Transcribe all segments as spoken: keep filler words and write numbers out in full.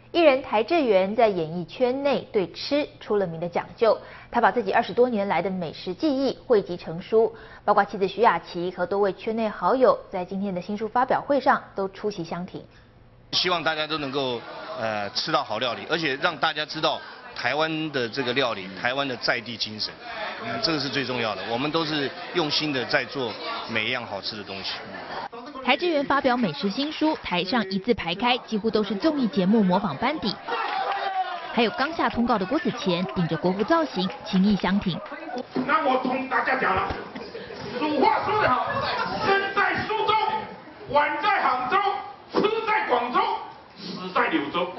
艺人台志源在演艺圈内对吃出了名的讲究，他把自己二十多年来的美食记忆汇集成书，包括妻子徐雅琪和多位圈内好友，在今天的新书发表会上都出席相挺。 希望大家都能够呃吃到好料理，而且让大家知道台湾的这个料理，台湾的在地精神，嗯，这个是最重要的。我们都是用心的在做每一样好吃的东西。 台志源发表美食新书，台上一字排开，几乎都是综艺节目模仿班底。还有刚下通告的郭子乾，顶着国父造型，情意相挺。 那我同大家讲了，俗话说得好，生在苏州，玩在杭州，吃在广州，死在柳州。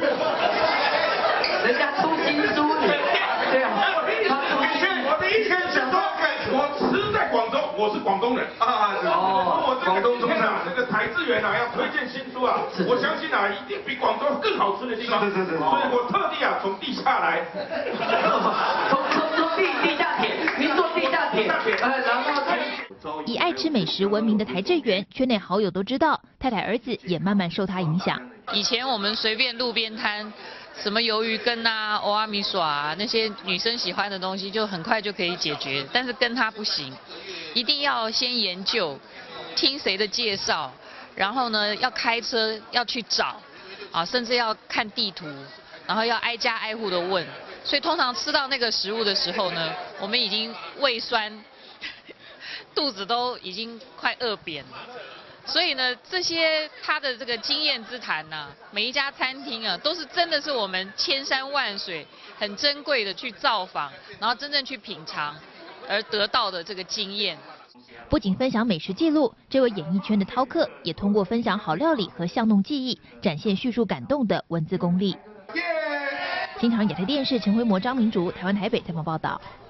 人家出新书，你对啊， 我的意思，我的意思是说，我吃在广州，我是广东人啊。哦，我这个今天啊，这个台志源啊要推荐新书啊，我相信啊，一定比广州更好吃的地方。是是是。所以我特地啊从地下来。 从从从地地下铁，您坐地下铁，呃，然后才。 以爱吃美食闻名的台志源，圈内好友都知道，太太儿子也慢慢受他影响。 以前我们随便路边摊，什么鱿鱼羹啊、欧阿米耍啊，那些女生喜欢的东西，就很快就可以解决。但是跟他不行，一定要先研究，听谁的介绍，然后呢要开车要去找，啊，甚至要看地图，然后要挨家挨户的问。所以通常吃到那个食物的时候呢，我们已经胃酸，肚子都已经快饿扁了。所以呢，这些他的这个经验之谈呐、啊，每一家餐厅啊，都是真的是我们千山万水很珍贵的去造访，然后真正去品尝而得到的这个经验。 不仅分享美食记录，这位演艺圈的饕客也通过分享好料理和巷弄记忆，展现叙述感动的文字功力。新唐亚太电视陈辉模、张明竹，台湾台北采访报道。